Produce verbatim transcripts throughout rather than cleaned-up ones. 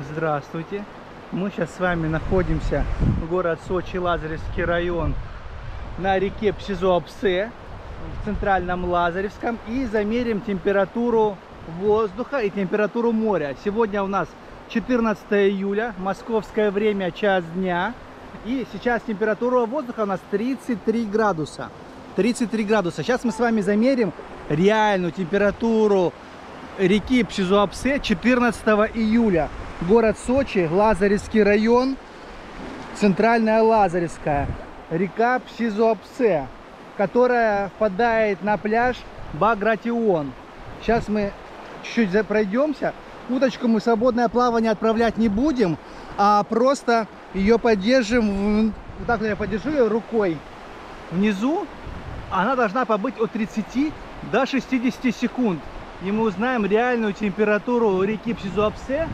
Здравствуйте! Мы сейчас с вами находимся в город Сочи, Лазаревский район, на реке Псизуапсе, в центральном Лазаревском, и замерим температуру воздуха и температуру моря. Сегодня у нас четырнадцатое июля, московское время, час дня, и сейчас температура воздуха у нас тридцать три градуса. тридцать три градуса. Сейчас мы с вами замерим реальную температуру реки Псизуапсе четырнадцатого июля. Город Сочи, Лазаревский район, центральная Лазаревская, река Псизуапсе, которая впадает на пляж Багратион. Сейчас мы чуть-чуть пройдемся. Удочку мы в свободное плавание отправлять не будем, а просто ее поддержим. Вот так я подержу ее рукой внизу. Она должна побыть от тридцати до шестидесяти секунд. И мы узнаем реальную температуру реки Псизуапсе.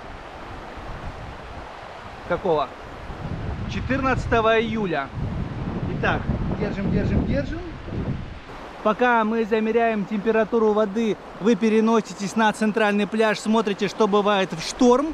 Какого? четырнадцатого июля. Итак, держим, держим, держим. Пока мы замеряем температуру воды, вы переноситесь на центральный пляж, смотрите, что бывает в шторм.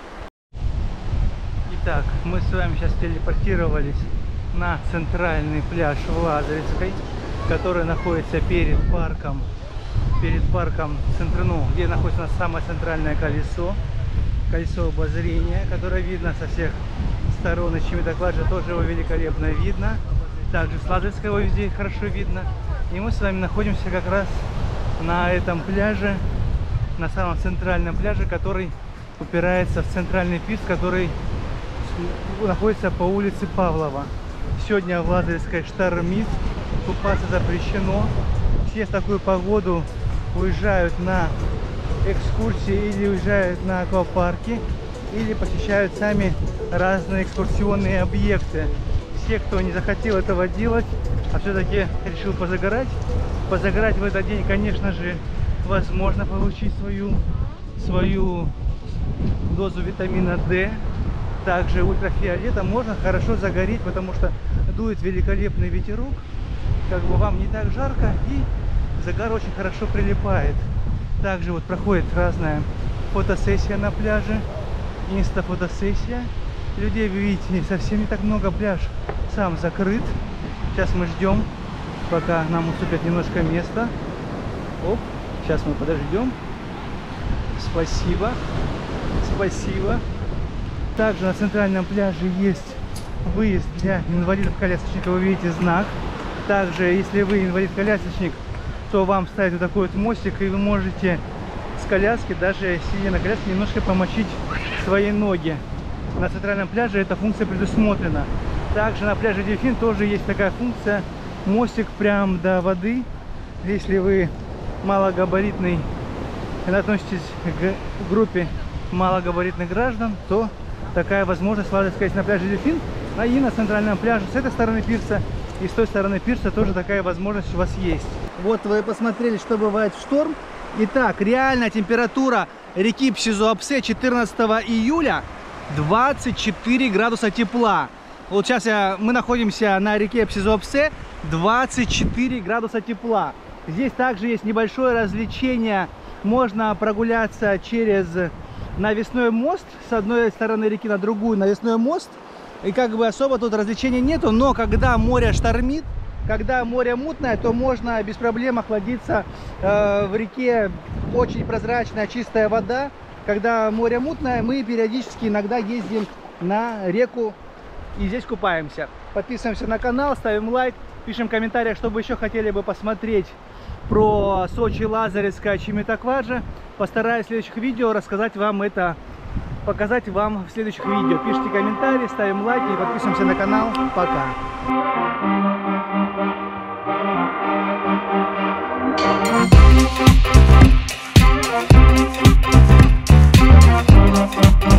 Итак, мы с вами сейчас телепортировались на центральный пляж в Лазаревской, который находится перед парком, перед парком, ну, где находится у нас самое центральное колесо. Колесо обозрения, которое видно со всех сторон, и Чимитокладжа тоже его великолепно видно. Также с Лазаревской его везде хорошо видно. И мы с вами находимся как раз на этом пляже, на самом центральном пляже, который упирается в центральный пирс, который находится по улице Павлова. Сегодня в Лазаревской штормит, купаться запрещено. Все в такую погоду уезжают на экскурсии или уезжают на аквапарки, или посещают сами разные экскурсионные объекты. Все, кто не захотел этого делать, а все-таки решил позагорать, позагорать в этот день, конечно же, возможно получить свою, свою дозу витамина дэ. Также ультрафиолета, можно хорошо загореть, потому что дует великолепный ветерок, как бы вам не так жарко, и загар очень хорошо прилипает. Также вот проходит разная фотосессия на пляже, инста-фотосессия. Людей, вы видите, совсем не так много, пляж сам закрыт. Сейчас мы ждем, пока нам уступят немножко места. Оп, сейчас мы подождем. Спасибо, спасибо. Также на центральном пляже есть выезд для инвалидов-колясочников, вы видите знак. Также, если вы инвалид-колясочник, то вам ставят вот такой вот мостик, и вы можете с коляски, даже сидя на коляске, немножко помочить свои ноги. На центральном пляже эта функция предусмотрена. Также на пляже Дельфин тоже есть такая функция, мостик прям до воды. Если вы малогабаритный, относитесь к группе малогабаритных граждан, то такая возможность Лазаревская есть на пляже Дельфин, а и на центральном пляже с этой стороны пирса и с той стороны пирса тоже такая возможность у вас есть. Вот вы посмотрели, что бывает в шторм. Итак, реальная температура реки Псизуапсе четырнадцатого июля двадцать четыре градуса тепла. Вот сейчас я, мы находимся на реке Псизуапсе, двадцать четыре градуса тепла. Здесь также есть небольшое развлечение. Можно прогуляться через навесной мост с одной стороны реки на другую, навесной мост. И как бы особо тут развлечений нету, но когда море штормит, когда море мутное, то можно без проблем охладиться. Э, в реке очень прозрачная, чистая вода. Когда море мутное, мы периодически иногда ездим на реку и здесь купаемся. Подписываемся на канал, ставим лайк, пишем в комментариях, что вы еще хотели бы посмотреть про Сочи, Лазаревская, Чимитокладжа. Постараюсь в следующих видео рассказать вам это, показать вам в следующих видео. Пишите комментарии, ставим лайки и подписываемся на канал. Пока! We'll be right back.